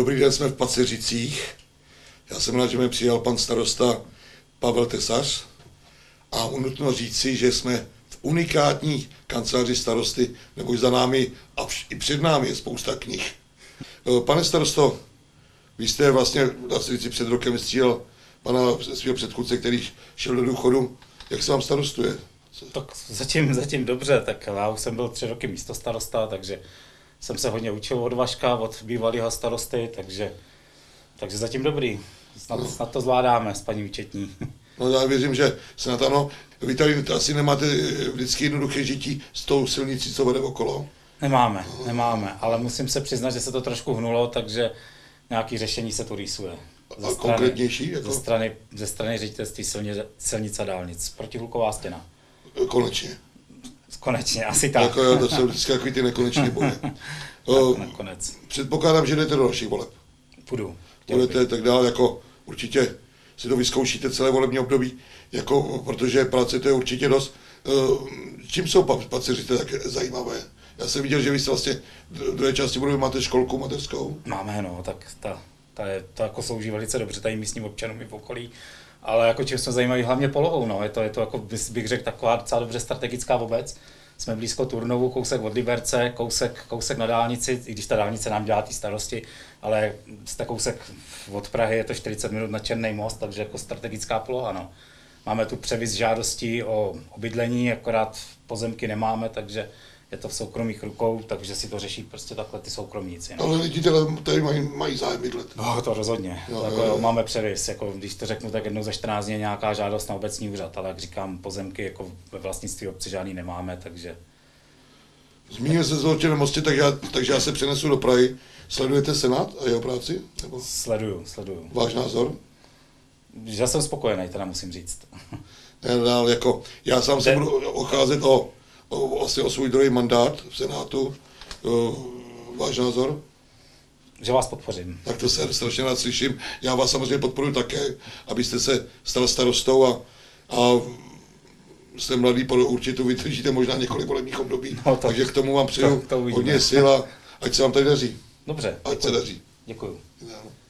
Dobrý den, jsme v Paceřicích. Já jsem rád, že mě přijal pan starosta Pavel Tesař a nutno říci, že jsme v unikátní kanceláři starosty, neboť za námi a i před námi je spousta knih. Pane starosto, vy jste vlastně, dá se říct, před rokem střílel pana svého předchůdce, který šel do důchodu. Jak se vám starostuje? Tak zatím dobře, tak já už jsem byl 3 roky místostarosta, takže jsem se hodně učil od Vaška, od bývalého starosty, takže zatím dobrý. Snad to zvládáme s paní účetní. No já věřím, že se na to, no, vy tady asi nemáte vždycky jednoduché žití s tou silnicí, co vede okolo. Nemáme, ale musím se přiznat, že se to trošku hnulo, takže nějaké řešení se tu rýsuje. Konkrétnější? Jako? Ze strany ředitelství silnice a dálnic. Protihluková stěna. Konečně, asi tak. Jako jo, to jsou vždycky takový ty nekonečné boje. Nakonec. Předpokládám, že jdete do dalších voleb. Budete tak dále, jako určitě si to vyzkoušíte celé volební období, jako, protože práce to je určitě dost. Čím jsou Paceřice tak zajímavé? Já jsem viděl, že vy jste vlastně v druhé části budovy máte školku mateřskou. Máme, no, tak ta jako slouží velice dobře tady místním občanům i v okolí, ale jako čím jsme zajímaví hlavně polohou, no, je to jako bych řekl taková docela dobře strategická obec. Jsme blízko Turnovu, kousek od Liberce, kousek na dálnici, i když ta dálnice nám dělá ty starosti, ale jste kousek od Prahy, je to 40 minut na Černý most, takže jako strategická poloha, no. Máme tu převis žádostí o bydlení, akorát pozemky nemáme, takže je to v soukromých rukou, takže si to řeší prostě takhle ty soukromníci. No. Ale lidi tady mají zájem bydlet. No, to rozhodně. Jo. Máme převis, jako, když to řeknu, tak jednou za 14 dní je nějaká žádost na obecní úřad, ale jak říkám, pozemky jako ve vlastnictví obce žádný nemáme, takže... Zmínil se o Černém mostě, takže já se přenesu do Prahy. Sledujete Senát a jeho práci? Nebo? Sleduju. Váš názor? Já jsem spokojený, teda musím říct. Jako, já sám se budu ocházet o svůj druhý mandát v Senátu. Váš názor? Že vás podpořím. Tak to se strašně rád slyším. Já vás samozřejmě podporuji také, abyste se stal starostou a jste mladý, určitě vydržíte možná několik volebních období. No takže k tomu vám přeju hodně sil a ať se vám tady daří. Dobře. Ať se daří. Děkuju.